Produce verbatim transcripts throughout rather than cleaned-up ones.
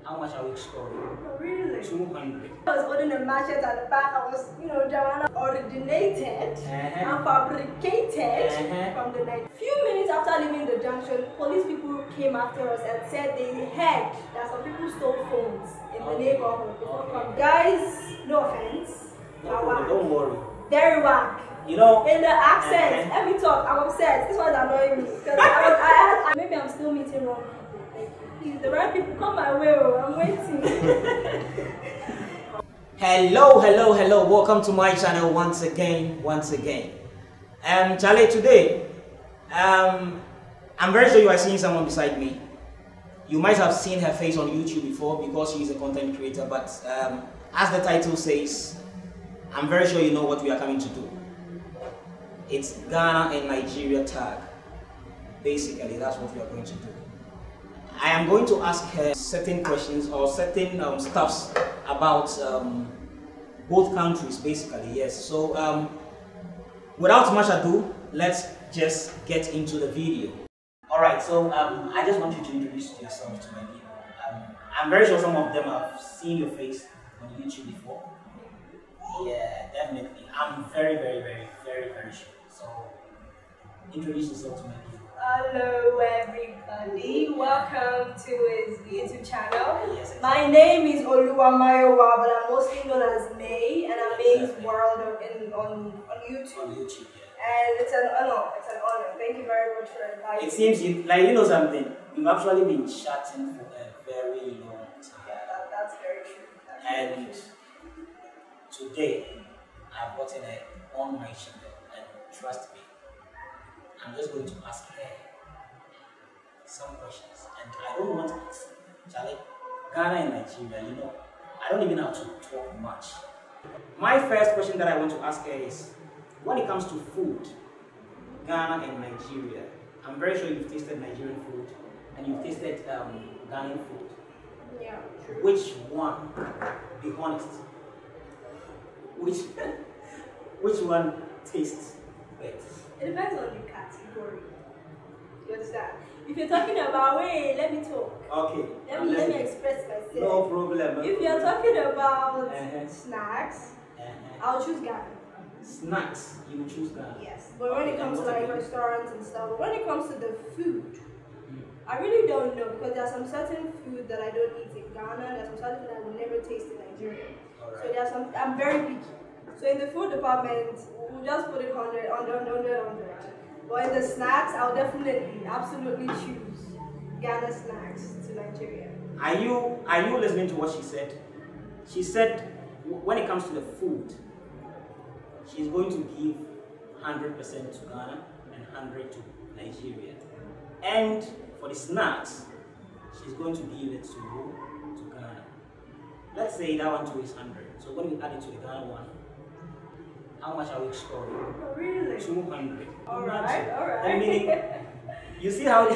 How much are we scoring? Oh, really? two hundred. I was holding a machete at the back. I was, you know, Joanna originated uh-huh. and fabricated uh-huh. from the night. Few minutes after leaving the junction, police people came after us and said they heard that some people stole phones in the okay. neighborhood before okay. coming. Guys, no offense. No problem, don't worry. Very whack. You know, in the accent. uh-huh. Let me talk. I'm upset. This one's annoying me because I, was, I, I maybe I'm still meeting wrong people. Like, please, the right people come my way. I'm waiting. Hello, hello, hello. Welcome to my channel once again, once again. Um, Charlie, today, um, I'm very sure you are seeing someone beside me. You might have seen her face on YouTube before because she is a content creator. But um, as the title says, I'm very sure you know what we are coming to do. It's Ghana and Nigeria tag. Basically, that's what we are going to do. I am going to ask her certain questions or certain um, stuffs about um, both countries, basically, yes. So, um, without much ado, let's just get into the video. Alright, so um, I just want you to introduce yourself to my people. Um, I'm very sure some of them have seen your face on YouTube before. Yeah, definitely. I'm very, very, very, very, very sure. So, introduce yourself to my people. Hello everybody, welcome to his YouTube channel. Yes, exactly. My name is Oluwamayowa, but I'm mostly known as May, and I'm May's Exactly. World of, in, on, on YouTube. On YouTube, yeah. And it's an honor, it's an honor. Thank you very much for inviting me. It seems you, like you know something, you've actually been chatting for a very long time. Yeah, that, that's very true. That's And very true. today, I've gotten her on my channel, and trust me, I'm just going to ask her some questions. And I don't want it. Charlie, Ghana and Nigeria, you know, I don't even have to talk much. My first question that I want to ask her is, when it comes to food, Ghana and Nigeria, I'm very sure you've tasted Nigerian food and you've tasted um, Ghanaian food. Yeah, true. Which one, be honest, which, which one tastes better? It depends on the category. You understand? If you're talking about, wait, let me talk. Okay. Let me, let me express myself. No problem. If you're talking about uh-huh. snacks, uh-huh. I'll choose Ghana. Snacks, you would choose Ghana? Yes. But when Okay, it comes to what like again? restaurants and stuff, but when it comes to the food, Mm. I really don't know because there are some certain food that I don't eat in Ghana, there's some certain food I will never taste in Nigeria. Alright. So there's some, I'm very picky. So in the food department, we'll just put it one hundred, one hundred, one hundred, one hundred. But in the snacks, I'll definitely, absolutely choose Ghana snacks to Nigeria. Are you are you listening to what she said? She said when it comes to the food, she's going to give one hundred percent to Ghana and one hundred percent to Nigeria. And for the snacks, she's going to give it to to Ghana. Let's say that one too is one hundred. So when we add it to the Ghana one, how much are we scoring? Oh, really? two hundred. Alright, alright. That meaning, you see how...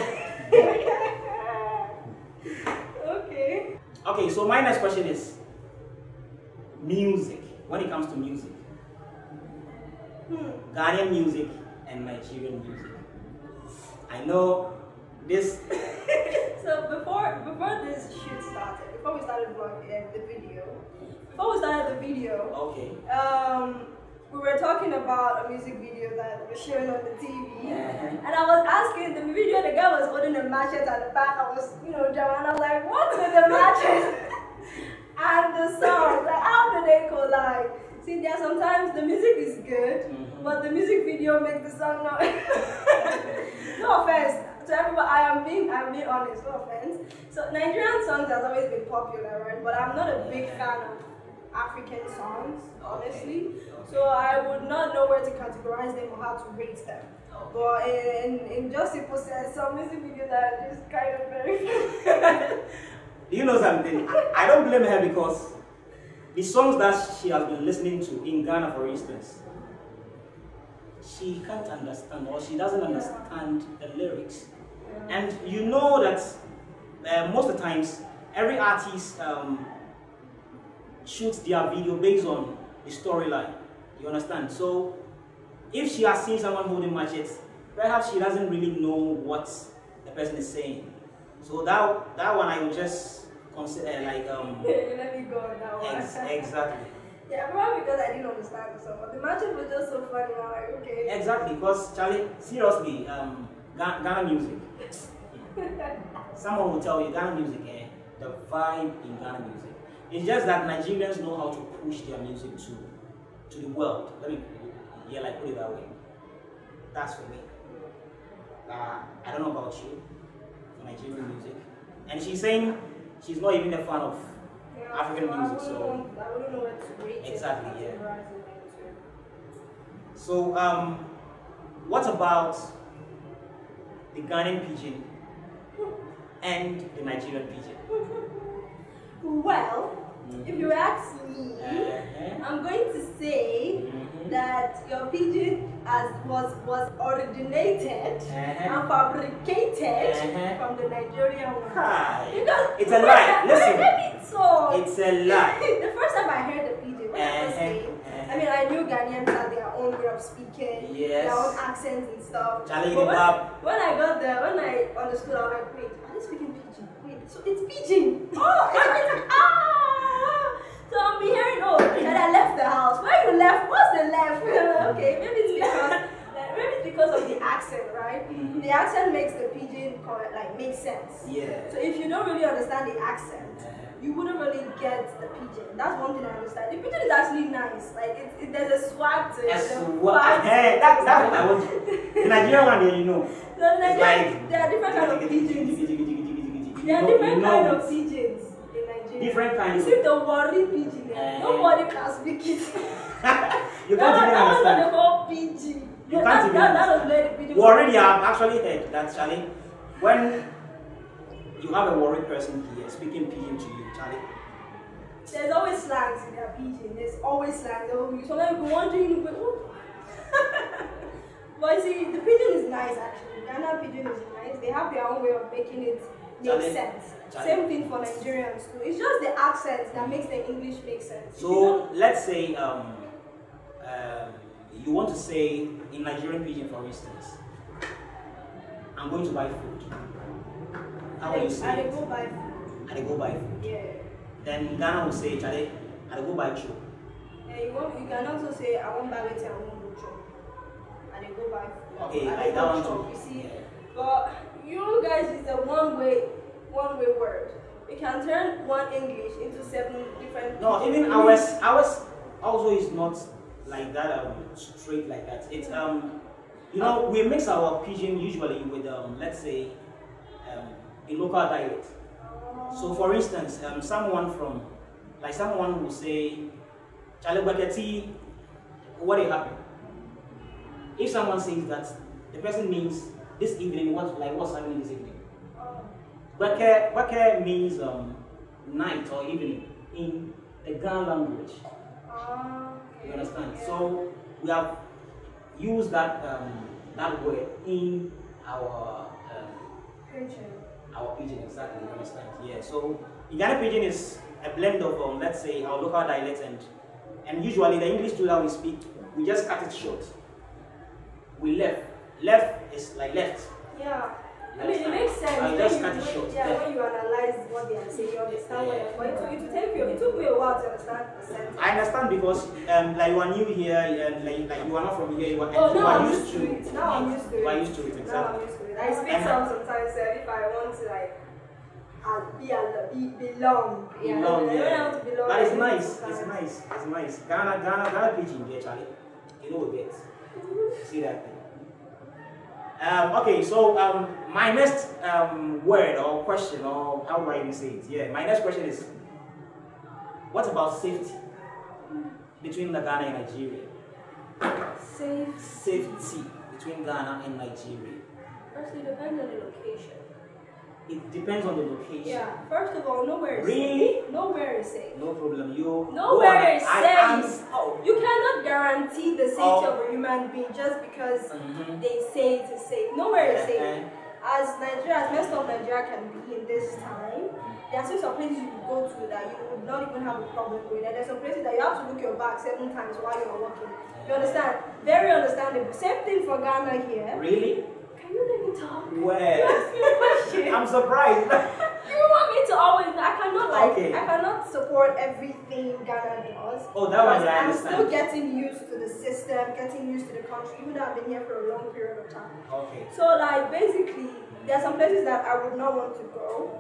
Okay. Okay, so my next question is music. When it comes to music, Hmm. Ghanaian music and Nigerian music. I know this... So before before this shoot started, before we started vlogging uh, the video, before we started the video, Okay. um, we were talking about a music video that was showing on the T V, Uh-huh. and I was asking the video. The guy was holding a machete at the back. I was, you know, Joanna. I was like, "What's with the machete and the song? Like, how do they collide?" See, there sometimes the music is good, Mm-hmm. but the music video makes the song not. No offense to everybody. I am being, I'm being honest. No offense. So Nigerian songs has always been popular, right? But I'm not a big fan of African songs, honestly. Okay. So I would not know where to categorize them or how to rate them. Okay. But in, in just simple sense, some music videos are just kind of very. Do you know something? I, I don't blame her because the songs that she has been listening to in Ghana, for instance, she can't understand or she doesn't understand the lyrics. Yeah. And you know that uh, most of the times, every artist um, shoots their video based on the storyline. You understand? So, if she has seen someone holding machetes, perhaps she doesn't really know what the person is saying. So that that one I will just consider like um. You let me go on that one. Ex exactly. Yeah, probably because I didn't understand the song. But the matchup was just so funny. I'm like, okay. Exactly, because Charlie, seriously, um, Ghana music. Someone will tell you Ghana music, eh, the vibe in Ghana music. It's just that Nigerians know how to push their music to to the world. Let me, yeah, like put it that way. That's for me. Uh, I don't know about you, for Nigerian music. And she's saying she's not even a fan of yeah, African so music, I so know, I wouldn't know where to rate exactly, it. yeah. So, um, what about the Ghanaian pidgin and the Nigerian pidgin? Well, mm-hmm. if you ask me, uh-huh. I'm going to say mm-hmm. that your pidgin as was was originated uh-huh. and fabricated uh-huh. from the Nigerian one. Hi. Because it's a lie. Listen, maybe so. It's a lie. The first time I heard the pidgin, when uh-huh. I was saying, uh-huh. I mean, I knew Ghanaians had their own way of speaking, yes. their own accents and stuff. Charlie, but when, when I got there, when I understood, I was like, wait, are they speaking pidgin? Wait, so it's pidgin. Oh, it's like, ah! So I'll be hearing, oh, and I left the house. Where you left? What's the left? Okay, maybe it's because, maybe it's because of the accent, right? Mm-hmm. The accent makes the pidgin like make sense. Yeah. So if you don't really understand the accent, you wouldn't really get the pidgin. That's one thing I understand. The pidgin is actually nice. Like it, it there's a swag to it. Yes, swag. Hey, that, that's what I want. The Nigerian one, there, you know. So the Nigerian, like, there are different kinds of pidgins. There are different kinds of pidgins in Nigeria. Different kinds. You see the worry pidgin there. Uh, Nobody can speak it. You can't even understand. That's what they call pidgin. You can't even that, that was where the pidgin. Well, already I've actually heard that, Charlie, when you have a worried person here speaking pidgin to you, Charlie. There's always slangs in their pidgin. There's always slangs. Sometimes you go wondering, but you see, the pidgin is nice actually. Ghana pidgin is nice. They have their own way of making it make Charlie, sense. Charlie. Same thing for Nigerians too. It's just the accent that makes the English make sense. So let's say um, um, you want to say in Nigerian pidgin, for instance, I'm going to buy food. How will you say? I go buy food. I go buy food. Yeah. Then Ghana will say, Charlie, I go buy chop. Yeah, you, want, you can also say, I won't buy it, I won't go chop. And they go buy food. Okay, I like that one chop, too. you see. Yeah. But you guys, it's a one-way, one-way word. You can turn one English into seven different. No, even ours, ours also is not like that um, straight like that. It's um, you know, we mix our pidgin usually with um, let's say, um, a local dialect. So for instance, um, someone from, like someone will say, Charlie Baketi, what will happen? If someone says that, the person means this evening, what, like what's happening this evening? Bake, Bake means um, night or evening in the Ghana language. You understand? So we have used that um, that word in our um, our pidgin, exactly, you understand? Yeah, so Ghana pidgin is a blend of, um, let's say, our local dialects and and usually the English too that we speak, we just cut it short. We left. Left is like left. Yeah. I mean, it makes sense. I just cut it short. Yeah, when you analyze what they are saying, you understand what they're going to. It will take you, it took me a while to understand the sentence. I understand because um, like you are new here, and like, like you are not from here, you are, oh, you now are I'm used to it. Now I'm used to it. You are used to it, exactly. Now I'm used to it. I speak some sometimes uh, if I want to like uh, be, be belong. Yeah, belong, when yeah. I want to belong. But it's nice, it's nice, it's nice. Ghana, Ghana, Ghana pidgin there, Charlie. You know what it gets. See that thing. Um, okay, so um, my next um, word or question, or how do I even say it? Yeah, my next question is, what about safety between the Ghana and Nigeria? Safe. Safety between Ghana and Nigeria. First, it depends on the location. It depends on the location. Yeah. First of all, nowhere is really? safe. Nowhere is safe. No problem. You. Nowhere is I, safe. Oh. You cannot guarantee the safety oh. of a human being just because mm-hmm. they say it is safe. Nowhere is safe. Uh-huh. As Nigeria, as messed up Nigeria can be in this time, there are some places you could go to that you would not even have a problem with. And there's some places that you have to look your back seven times while you are walking. You understand? Very understandable. Same thing for Ghana here. Really? Can you let me talk? Well, you ask me a question. I'm surprised. You want me to always, I cannot like okay. I cannot support everything Ghana does. Oh, that one I I'm understand. still getting used to the system, getting used to the country, even though I've been here for a long period of time. Okay. So like basically, there are some places that I would not want to go.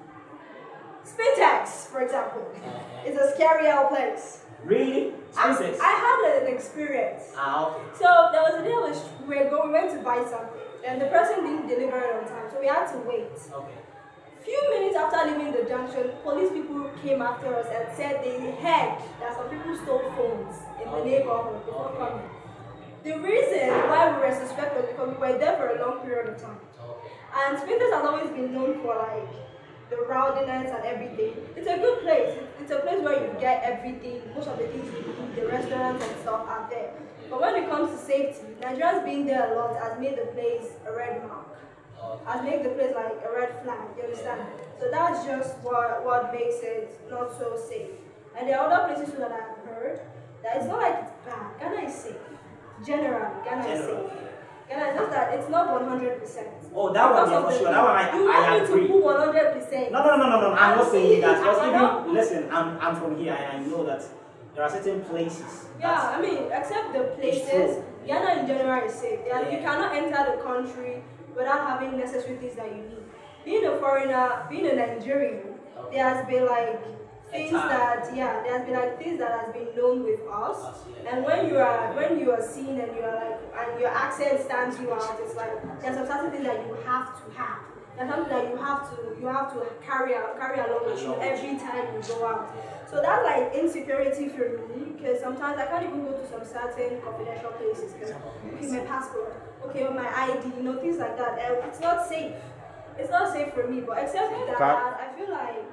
Spintex, for example, uh-huh. is a scary old place. Really? Spintex? I had an experience. Ah, okay. So there was a day I was, we were going, we went to buy something, and the person didn't deliver it on time, so we had to wait. Okay. Few minutes after leaving the junction, police people came after us and said they heard that some people stole phones in the Okay. neighborhood before Okay. coming. The reason why we were suspect was because we were there for a long period of time. Okay. And Spintex has always been known for like the rowdiness and everything. It's a good place. It's a place where you get everything. Most of the things you need, the restaurants and stuff are there. But when it comes to safety, Nigerians being there a lot has made the place a red mark. Has made the place like a red flag, you understand? So that's just what, what makes it not so safe. And there are other places too that I have heard that it's not like it's bad. Ghana is safe. Generally, Ghana is Generally. safe. Ghana is just that it's not one hundred percent. Oh, that one, yeah, for sure. That one, I, you I want agree. me to put one hundred percent. No, no, no, no, no. I'm not saying that. I Because cannot- even, listen, I'm, I'm from here and I know that there are certain places. Yeah, I mean, except the places, Ghana in general is safe. Yeah, Yeah. You cannot enter the country without having necessary things that you need. Being a foreigner, being a Nigerian, Okay. there has been like things time. that, yeah, there has been like things that has been known with us. Us, yeah. And when you are when you are seen and you are like, and your accent stands you out, it's like there's some certain things that you have to have. There's something that you have to you have to carry out carry along with you every time you go out. So that's like insecurity for me, because sometimes I can't even go to some certain confidential places because okay, my passport, okay, or my I D, you know, things like that. And it's not safe. It's not safe for me. But except that, I feel like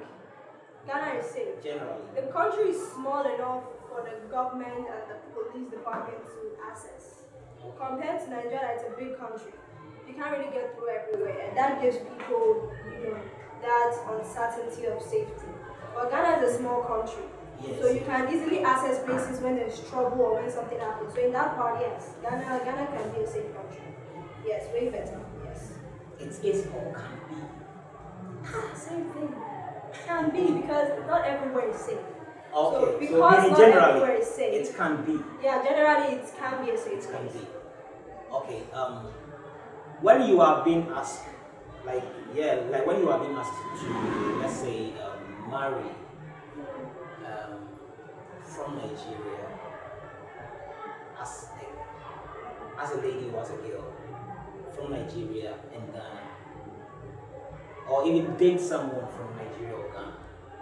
Ghana is safe. Generally. The country is small enough for the government and the police department to access. Compared to Nigeria, it's a big country. You can't really get through everywhere, and that gives people, you know, that uncertainty of safety. But Ghana is a small country, Yes. so you can easily access places when there's trouble or when something happens. So in that part, yes, Ghana, Ghana can be a safe country. Yes, way better. Yes. It's, it's all can be. Ah, same thing. Can be because not everywhere is safe. Okay, So so, because meaning not generally, everywhere is safe. it can be. Yeah, generally it can be a safe It can place. be. Okay, um, when you are being asked, like, yeah, like when you are being asked to, let's say, um, marry um, from Nigeria as a, as a lady or as a girl from Nigeria and Ghana, or even date someone from Nigeria or Ghana,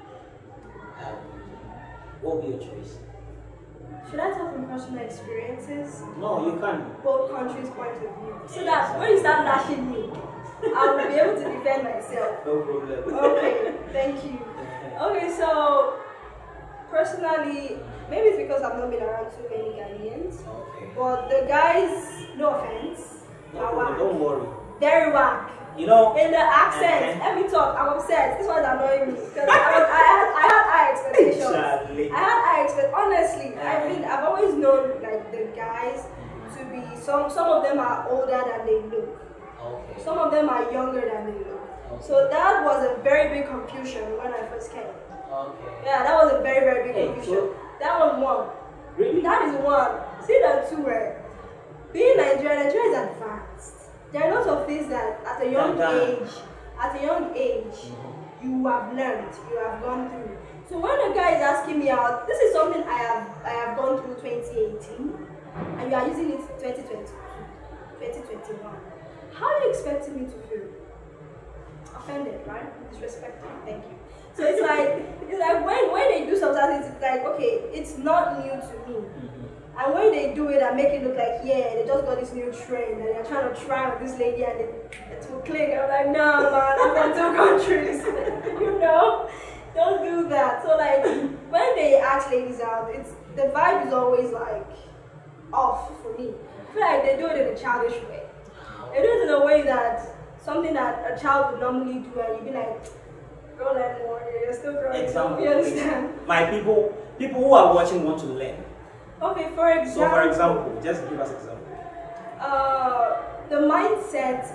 um, what would be your choice? Should I talk from personal experiences? No, you can't. Both countries' point of view. So that when you start lashing me, I will be able to defend myself. No problem. Okay, thank you. Okay, so personally, maybe it's because I've not been around too many Ghanaians. Okay. But the guys, no offense, No are problem, whack. don't worry. Very whack. You know, In the accent, let me talk. I'm upset. This one's annoying me because I, was- I had I had high expectations. Charlie. I had high expectations. Honestly, I mean, I've always known like the guys to be some. Some of them are older than they look. Okay. Some of them are younger than they look. Okay. So that was a very big confusion when I first came. Okay. Yeah, that was a very very big Hey, confusion. so- That was one. Really? That is one. See that two where being Nigerian, Nigeria is advanced. There are lots of things that at a young Done, done. age, at a young age, you have learned, you have gone through. So when a guy is asking me out, this is something I have I have gone through twenty eighteen, and you are using it twenty twenty-two, twenty twenty-one. How are you expecting me to feel? Offended, right? Disrespected. Thank you. So it's like it's like when when they do something, it's like okay, it's not new to me. And when they do it and make it look like, yeah, they just got this new trend and they're trying to try on this lady and it, it will click. I'm like, no, man, I'm from two countries. You know? Don't do that. So, like, when they ask ladies out, it's the vibe is always, like, off for me. I feel like they do it in a childish way. They do it in a way that something that a child would normally do and you'd be like, go learn more. You're still growing. Example. You understand? My people, people who are watching want to learn. Okay, for example. So, for example, just give us example. Uh, the mindset of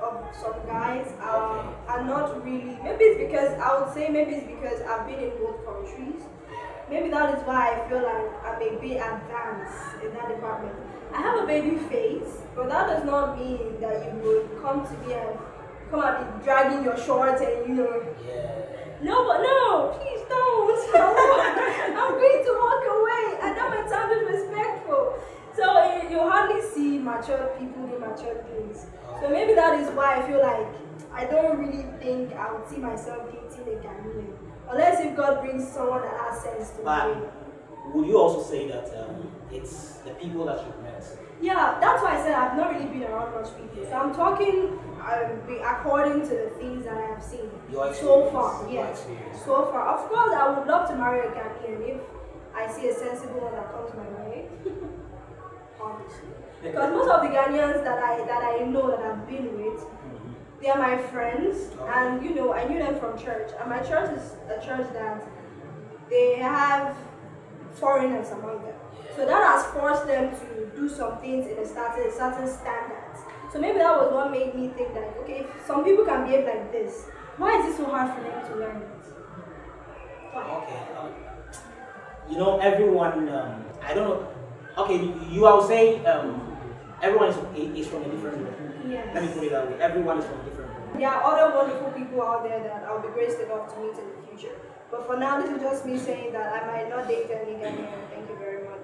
of some guys are, okay. are not really, maybe it's because, I would say maybe it's because I've been in both countries. Maybe that is why I feel like I'm a bit advanced in that department. I have a baby face, but that does not mean that you would come to me and come and be dragging your shorts and you know. Yeah. No, but no, please don't. I'm going to walk away, and that might sound disrespectful. So uh, you hardly see mature people do mature things. So maybe that is why I feel like I don't really think I would see myself dating a Ghanaian. Unless if God brings someone that has sense to but me. Would you also say that um, it's the people that you've met? Yeah, that's why I said I've not really been around much people. So I'm talking um, according to the things that I have seen. Your so far, yes. Experience. So far. Of course, I would love to marry a Ghanaian if I see a sensible one that comes my way. Obviously. Because most of the Ghanaians that I that I know that I've been with, they are my friends, okay. and you know, I knew them from church. And my church is a church that they have foreigners among them. So that has forced them to do some things in a certain, certain standards. So maybe that was what made me think that, okay, if some people can behave like this, why is it so hard for them to learn it? Why? Okay. Um, you know, everyone, um, I don't know. Okay, you, you I would say um, everyone is, is from a different group. Yes. Let me put it that way. Everyone is from a different group. There are other wonderful people out there that I'll be graced enough to meet in the future. But for now, this is just me saying that I might not date any Ghanaian. Thank you very much.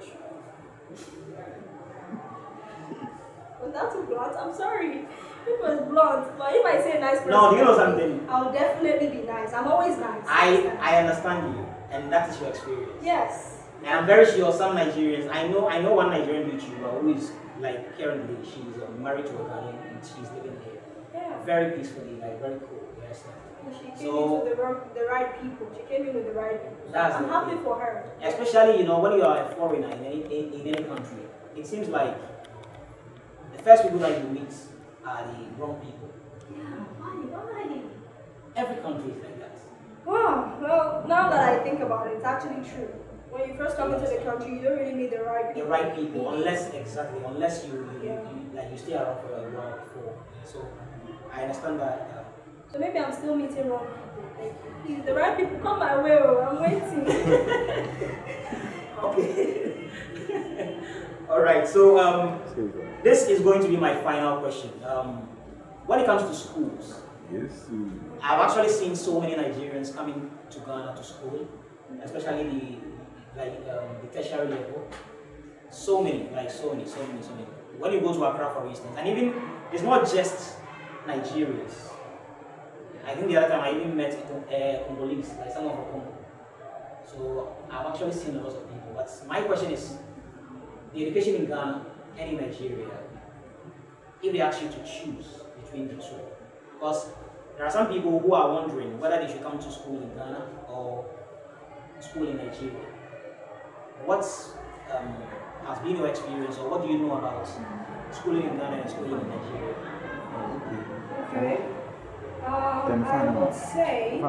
Was that too blunt? I'm sorry. It was blunt. But if I say a nice person, no, do you know something? I'll definitely be nice. I'm always nice. I, I understand you, and that is your experience. Yes. And I'm very sure some Nigerians, I know I know one Nigerian YouTuber who is like currently, she's uh, married to a Ghanaian and she's living here. Yeah. Very peacefully, like very cool. Yes. She came So, into the, the right people. She came in with the right people. So that's I'm happy thing. for her. Especially, you know, when you are a foreigner in any, in, in any country, it seems like the first people that you meet are the wrong people. Yeah, why? Why? Every country is like that. Wow, well, now that I think about it, it's actually true. When you first come into the country, you don't really meet the right people. The right people, unless, exactly, unless you, you, yeah. you like you stay around for a while before. So, I understand that. Uh, So maybe I'm still meeting wrong people. Like, please, the right people, come my way. I'm waiting. Okay. All right. So um, this is going to be my final question. Um, when it comes to schools, yes, I've actually seen so many Nigerians coming to Ghana to school, especially the like um, the tertiary level. So many, like so many, so many, so many. When you go to Accra, for instance, and even it's not just Nigerians. I think the other time I even met uh, Congolese, like someone from Congo. So I've actually seen a lot of people. But my question is, the education in Ghana and in Nigeria, if they ask you to choose between the two, because there are some people who are wondering whether they should come to school in Ghana or school in Nigeria. What um, has been your experience, or what do you know about schooling in Ghana and schooling in Nigeria? Okay. Um, I would say,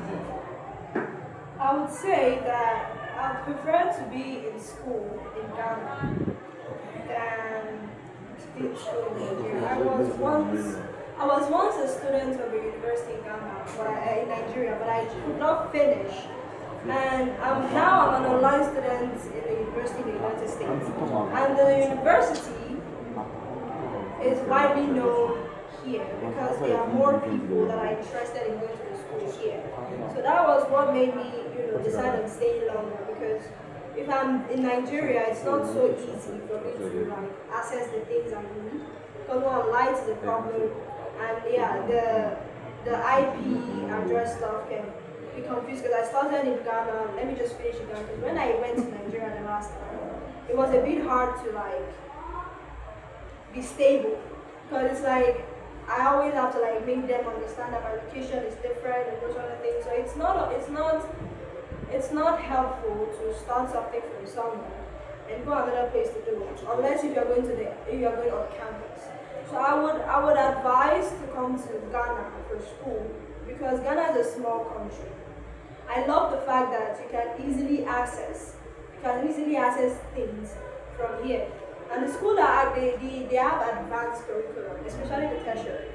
I would say that I prefer to be in school in Ghana than to be in school in Nigeria. I was once, I was once a student of a university in Ghana, but I, in Nigeria, but I could not finish. And um, now I'm an online student in the university in the United States. And the university is widely known here because there are more people that are interested in going to the school here. So that was what made me, you know, decide on staying longer, because if I'm in Nigeria, it's not so easy for me to like access the things I need. Because one, light is a problem, and yeah, the the I P address stuff can be confused. Because I started in Ghana. Let me just finish in Ghana. Because when I went to Nigeria the last time, it was a bit hard to like be stable, because it's like I always have to like make them understand that my location is different and those other things. So it's not it's not it's not helpful to start something from somewhere and go another place to do it, unless if you're going to the if you're going on campus. So I would I would advise to come to Ghana for school, because Ghana is a small country. I love the fact that you can easily access you can easily access things from here. And the school that they, they, they have advanced curriculum, especially the tertiary.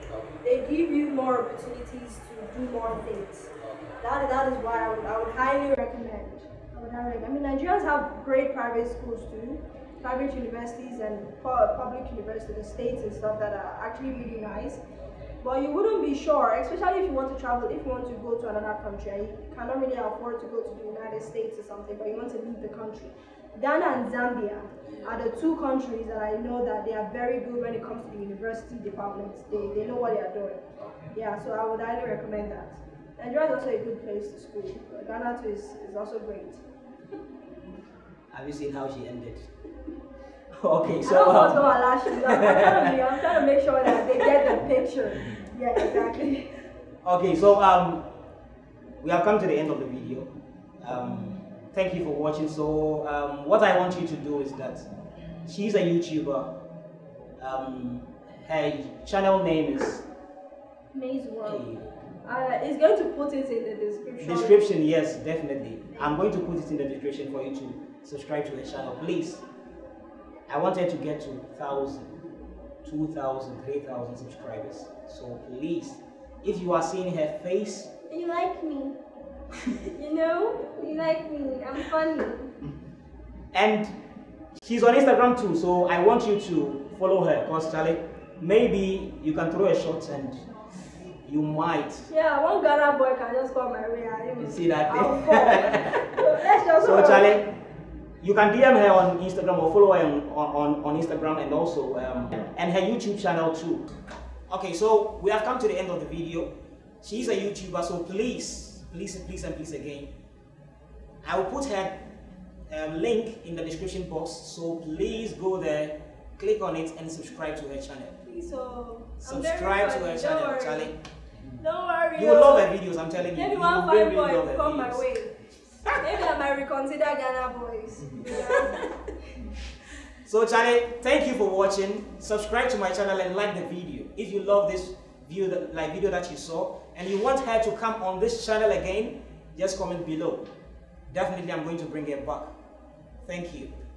they give you more opportunities to do more things. That, that is why I would, I would highly recommend. I would highly recommend. I mean, Nigerians have great private schools too, private universities and public universities, the states and stuff that are actually really nice. But you wouldn't be sure, especially if you want to travel, if you want to go to another country, and you cannot really afford to go to the United States or something, but you want to leave the country. Ghana and Zambia are the two countries that I know that they are very good when it comes to the university departments. They, they know what they are doing. Yeah, so I would highly recommend that. Nigeria is also a good place to school. Ghana too is, is also great. Have you seen how she ended? Okay, so I don't um, want to lash you. I'm trying to, I'm trying to make sure that they get the picture. Yeah, exactly. Okay, so um, we have come to the end of the video. Um, thank you for watching. So um, what I want you to do is that she's a YouTuber. Um, her channel name is Maze World. Hey. Uh, it's going to put it in the description. Description, yes, definitely. I'm going to put it in the description for you to subscribe to her channel, please. I want her to get to one thousand, two thousand, three thousand subscribers. So please, if you are seeing her face, you like me. You know, you like me. I'm funny. And she's on Instagram too, so I want you to follow her, because Charlie, maybe you can throw a shot and you might. Yeah, one Ghana boy can just come my way. I You see that I'll thing? fall. So let's just So Charlie, you can D M her on Instagram or follow her on, on, on Instagram, and also um, and her YouTube channel too. Okay, so we have come to the end of the video. She's a YouTuber, so please, please, please, and please again, I will put her um, link in the description box. So please go there, click on it, and subscribe to her channel. Please, so subscribe to her channel, Don't Charlie. Don't worry. You will love her videos, I'm telling you. Maybe you one will really, fine boy really love will her come my videos. way. Maybe I might reconsider Ghana boys. Yeah. So Charlie, thank you for watching. Subscribe to my channel and like the video. If you love this view, that, like video that you saw, and you want her to come on this channel again, just comment below. Definitely I'm going to bring her back. Thank you.